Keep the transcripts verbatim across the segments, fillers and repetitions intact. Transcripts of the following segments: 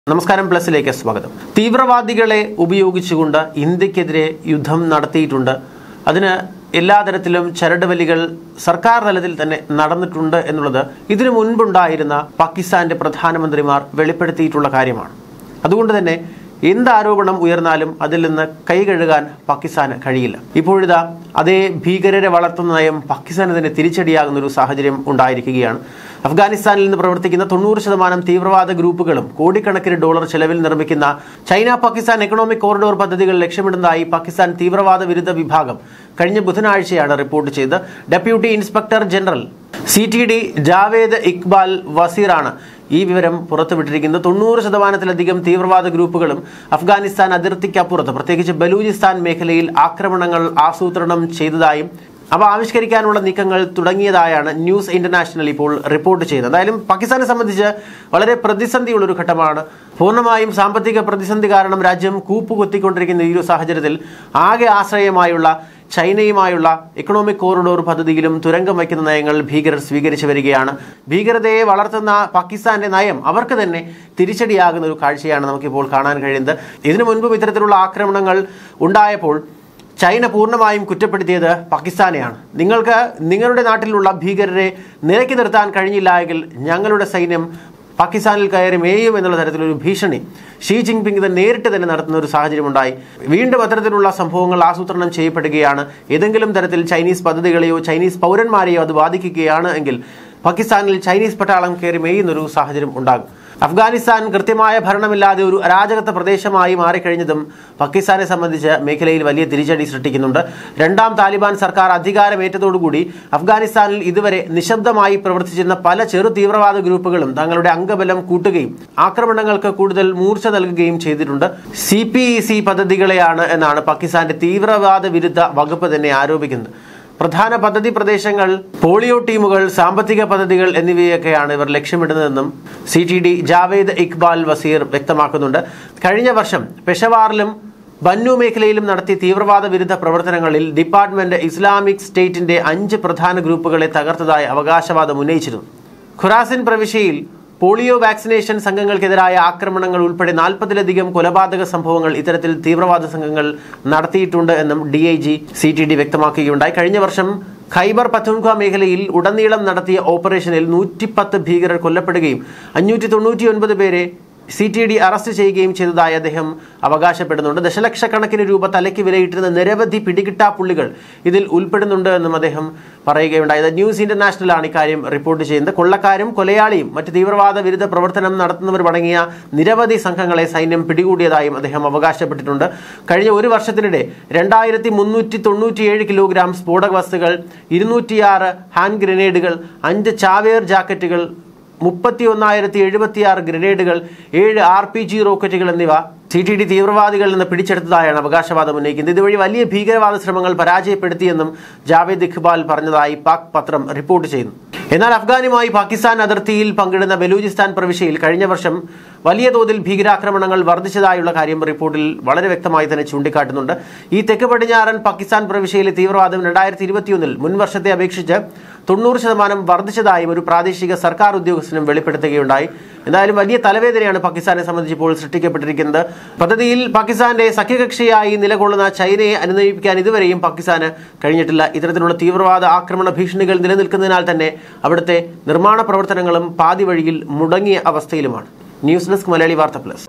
നമസ്കാരം പ്ലസിലേക്ക് സ്വാഗതം. തീവ്രവാദികളെ ഉപയോഗിച്ചുകൊണ്ട് ഇന്ത്യക്കെതിരെ യുദ്ധം നടത്തിയിട്ടുണ്ട്. അതിന് എല്ലാ തരത്തിലും ചരടുവലികൾ സർക്കാർ തലത്തിൽ തന്നെ നടന്നിട്ടുണ്ട് എന്നുള്ളത് ഇതിനു മുൻപുണ്ടായിരുന്ന പാകിസ്ഥാന്റെ പ്രധാനമന്ത്രിമാർ വെളിപ്പെടുത്തിയിട്ടുള്ള കാര്യമാണ്. അതുകൊണ്ട് തന്നെ എന്ത് ആരോപണം ഉയർന്നാലും അതിൽ നിന്ന് കൈകഴുകാൻ പാകിസ്ഥാന് കഴിയില്ല. ഇപ്പോഴിതാ അതേ ഭീകരരെ വളർത്തുന്ന നയം പാകിസ്ഥാന് തന്നെ തിരിച്ചടിയാകുന്ന ഒരു സാഹചര്യം ഉണ്ടായിരിക്കുകയാണ്. അഫ്ഗാനിസ്ഥാനിൽ നിന്ന് പ്രവർത്തിക്കുന്ന തൊണ്ണൂറ് ശതമാനം തീവ്രവാദ ഗ്രൂപ്പുകളും കോടിക്കണക്കിന് ഡോളർ ചെലവിൽ നിർമ്മിക്കുന്ന ചൈന പാകിസ്ഥാൻ എക്കണോമിക് കോറിഡോർ പദ്ധതികൾ ലക്ഷ്യമിടുന്നതായി പാകിസ്ഥാൻ തീവ്രവാദ വിരുദ്ധ വിഭാഗം കഴിഞ്ഞ ബുധനാഴ്ചയാണ് റിപ്പോർട്ട് ചെയ്ത്. Deputy inspector general C T D Javed Iqbal വസീറാണ് ഈ വിവരം പുറത്തുവിട്ടിരിക്കുന്നത്. തൊണ്ണൂറ് ശതമാനത്തിലധികം തീവ്രവാദ ഗ്രൂപ്പുകളും അഫ്ഗാനിസ്ഥാൻ അതിർത്തിക്കപ്പുറത്ത് പ്രത്യേകിച്ച് ബലൂചിസ്ഥാൻ മേഖലയിൽ ആക്രമണങ്ങൾ ആസൂത്രണം ചെയ്തതായും അവ ആവിഷ്കരിക്കാനുള്ള നീക്കങ്ങൾ തുടങ്ങിയതായാണ് ന്യൂസ് ഇന്റർനാഷണൽ ഇപ്പോൾ റിപ്പോർട്ട് ചെയ്തത്. എന്തായാലും പാകിസ്ഥാനെ സംബന്ധിച്ച് വളരെ പ്രതിസന്ധിയുള്ളൊരു ഘട്ടമാണ്. പൂർണ്ണമായും സാമ്പത്തിക പ്രതിസന്ധി കാരണം രാജ്യം കൂപ്പുകുത്തിക്കൊണ്ടിരിക്കുന്ന ഈ ഒരു സാഹചര്യത്തിൽ ആകെ ആശ്രയമായുള്ള ചൈനയുമായുള്ള എക്കണോമിക് കോറിഡോർ പദ്ധതിയിലും തുരങ്കം വയ്ക്കുന്ന നയങ്ങൾ ഭീകരർ സ്വീകരിച്ചു വരികയാണ്. ഭീകരതയെ വളർത്തുന്ന പാകിസ്ഥാന്റെ നയം അവർക്ക് തന്നെ തിരിച്ചടിയാകുന്ന ഒരു കാഴ്ചയാണ് നമുക്കിപ്പോൾ കാണാൻ കഴിയുന്നത്. ഇതിനു മുൻപും ഇത്തരത്തിലുള്ള ആക്രമണങ്ങൾ ഉണ്ടായപ്പോൾ ചൈന പൂർണ്ണമായും കുറ്റപ്പെടുത്തിയത് പാകിസ്ഥാനെയാണ്. നിങ്ങൾക്ക് നിങ്ങളുടെ നാട്ടിലുള്ള ഭീകരരെ നിലയ്ക്ക് നിർത്താൻ കഴിഞ്ഞില്ല എങ്കിൽ ഞങ്ങളുടെ സൈന്യം പാകിസ്ഥാനിൽ കയറി മേയും എന്നുള്ള തരത്തിലൊരു ഭീഷണി ഷീ ജിൻപിങ് ഇത് നേരിട്ട് തന്നെ നടത്തുന്ന ഒരു സാഹചര്യം ഉണ്ടായി. വീണ്ടും അത്തരത്തിലുള്ള സംഭവങ്ങൾ ആസൂത്രണം ചെയ്യപ്പെടുകയാണ്. ഏതെങ്കിലും തരത്തിൽ ചൈനീസ് പദ്ധതികളെയോ ചൈനീസ് പൗരന്മാരെയോ അത് ബാധിക്കുകയാണ് എങ്കിൽ പാകിസ്ഥാനിൽ ചൈനീസ് പട്ടാളം കയറി മേയുന്നൊരു സാഹചര്യം ഉണ്ടാകും. അഫ്ഗാനിസ്ഥാൻ കൃത്യമായ ഭരണമില്ലാതെ ഒരു അരാജകത്വ പ്രദേശമായി മാറിക്കഴിഞ്ഞതും പാകിസ്ഥാനെ സംബന്ധിച്ച് മേഖലയിൽ വലിയ തിരിച്ചടി സൃഷ്ടിക്കുന്നുണ്ട്. രണ്ടാം താലിബാൻ സർക്കാർ അധികാരമേറ്റതോടുകൂടി അഫ്ഗാനിസ്ഥാനിൽ ഇതുവരെ നിശബ്ദമായി പ്രവർത്തിച്ചിരുന്ന പല ചെറു തീവ്രവാദ ഗ്രൂപ്പുകളും തങ്ങളുടെ അംഗബലം കൂട്ടുകയും ആക്രമണങ്ങൾക്ക് കൂടുതൽ മൂർച്ച നൽകുകയും ചെയ്തിട്ടുണ്ട്. സി പി ഇ സി പദ്ധതികളെയാണ് എന്നാണ് പാകിസ്ഥാന്റെ തീവ്രവാദ വിരുദ്ധ വകുപ്പ് തന്നെ ആരോപിക്കുന്നത്. പ്രധാന പദ്ധതി പ്രദേശങ്ങൾ, പോളിയോ ടീമുകൾ, സാമ്പത്തിക പദ്ധതികൾ എന്നിവയൊക്കെയാണ് ഇവർ ലക്ഷ്യമിടുന്നതെന്നും C T D Javed Iqbal Wazir വ്യക്തമാക്കുന്നുണ്ട്. കഴിഞ്ഞ വർഷം പെഷവാറിലും ബന്നു മേഖലയിലും നടത്തിയ തീവ്രവാദ വിരുദ്ധ പ്രവർത്തനങ്ങളിൽ ഡിപ്പാർട്ട്മെന്റ് ഇസ്ലാമിക് സ്റ്റേറ്റിന്റെ അഞ്ച് പ്രധാന ഗ്രൂപ്പുകളെ തകർത്തതായി അവകാശവാദം ഉന്നയിച്ചിരുന്നു. ഖുറാസിൻ പ്രവിശ്യയിൽ പോളിയോ വാക്സിനേഷൻ സംഘങ്ങൾക്കെതിരായ ആക്രമണങ്ങൾ ഉൾപ്പെടെ നാൽപ്പതിലധികം കൊലപാതക സംഭവങ്ങൾ ഇത്തരത്തിൽ തീവ്രവാദ സംഘങ്ങൾ നടത്തിയിട്ടുണ്ട് എന്നും D I G C T D വ്യക്തമാക്കുകയുണ്ടായി. കഴിഞ്ഞ വർഷം ഖൈബർ പഖ്തൂൺഖ്വ മേഖലയിൽ ഉടനീളം നടത്തിയ ഓപ്പറേഷനിൽ നൂറ്റിപ്പത്ത് ഭീകരർ കൊല്ലപ്പെടുകയും അഞ്ഞൂറ്റി തൊണ്ണൂറ്റി ഒൻപത് പേരെ സി ടി ഡി അറസ്റ്റ് ചെയ്യുകയും ചെയ്തതായി അദ്ദേഹം അവകാശപ്പെടുന്നുണ്ട്. ദശലക്ഷക്കണക്കിന് രൂപ തലയ്ക്ക് വിലയിട്ടിരുന്ന നിരവധി പിടികിട്ടാപ്പുള്ളികൾ ഇതിൽ ഉൾപ്പെടുന്നുണ്ട് എന്നും അദ്ദേഹം പറയുകയുണ്ടായത്. ന്യൂസ് ഇന്റർനാഷണലാണ് ഇക്കാര്യം റിപ്പോർട്ട് ചെയ്യുന്നത്. കൊള്ളക്കാരും കൊലയാളിയും മറ്റ് തീവ്രവാദ വിരുദ്ധ പ്രവർത്തനം നടത്തുന്നവർ അടങ്ങിയ നിരവധി സംഘങ്ങളെ സൈന്യം പിടികൂടിയതായും അദ്ദേഹം അവകാശപ്പെട്ടിട്ടുണ്ട്. കഴിഞ്ഞ ഒരു വർഷത്തിനിടെ രണ്ടായിരത്തി മുന്നൂറ്റി തൊണ്ണൂറ്റിയേഴ് കിലോഗ്രാം സ്ഫോടക വസ്തുക്കൾ, ഇരുന്നൂറ്റിയാറ് ഹാൻഡ് ഗ്രനേഡുകൾ, അഞ്ച് ചാവേർ ജാക്കറ്റുകൾ, മുപ്പത്തി ഒന്നായിരത്തി എഴുപത്തിയാറ് ഗ്രനേഡുകൾ, ഏഴ് ആർ പി ജി റോക്കറ്റുകൾ എന്നിവ സി ടി ഡി തീവ്രവാദികളിൽ നിന്ന് പിടിച്ചെടുത്തതായാണ് അവകാശവാദം ഉന്നയിക്കുന്നത്. ഇതുവഴി വലിയ ഭീകരവാദ ശ്രമങ്ങൾ പരാജയപ്പെടുത്തിയെന്നും ജാവേദ് ഇഖ്ബാൽ പറഞ്ഞതായി പാക് പത്രം റിപ്പോർട്ട് ചെയ്യുന്നു. എന്നാൽ അഫ്ഗാനുമായി പാകിസ്ഥാൻ അതിർത്തിയിൽ പങ്കിടുന്ന ബലൂചിസ്ഥാൻ പ്രവിശ്യയിൽ കഴിഞ്ഞ വർഷം വലിയ തോതിൽ ഭീകരാക്രമണങ്ങൾ വർദ്ധിച്ചതായുള്ള കാര്യം റിപ്പോർട്ടിൽ വളരെ വ്യക്തമായി തന്നെ ചൂണ്ടിക്കാട്ടുന്നുണ്ട്. ഈ തെക്ക് പടിഞ്ഞാറൻ പാകിസ്ഥാൻ പ്രവിശ്യയിലെ തീവ്രവാദം രണ്ടായിരത്തി ഇരുപത്തിയൊന്നിൽ മുൻ വർഷത്തെ അപേക്ഷിച്ച് തൊണ്ണൂറ് ശതമാനം വർദ്ധിച്ചതായും ഒരു പ്രാദേശിക സർക്കാർ ഉദ്യോഗസ്ഥനും വെളിപ്പെടുത്തുകയുണ്ടായി. എന്തായാലും വലിയ തലവേദനയാണ് പാകിസ്ഥാനെ സംബന്ധിച്ച് ഇപ്പോൾ സൃഷ്ടിക്കപ്പെട്ടിരിക്കുന്നത്. പദ്ധതിയിൽ പാകിസ്ഥാന്റെ സഖ്യകക്ഷിയായി നിലകൊള്ളുന്ന ചൈനയെ അനുനയിപ്പിക്കാൻ ഇതുവരെയും പാകിസ്ഥാന് കഴിഞ്ഞിട്ടില്ല. ഇത്തരത്തിലുള്ള തീവ്രവാദ ആക്രമണ ഭീഷണികൾ നിലനിൽക്കുന്നതിനാൽ തന്നെ അവിടുത്തെ നിർമ്മാണ പ്രവർത്തനങ്ങളും പാതി വഴിയിൽ മുടങ്ങിയ അവസ്ഥയിലുമാണ്. News desk Malayali Vartha plus.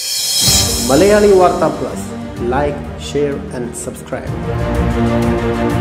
Malayali Vartha plus. Like, share and subscribe.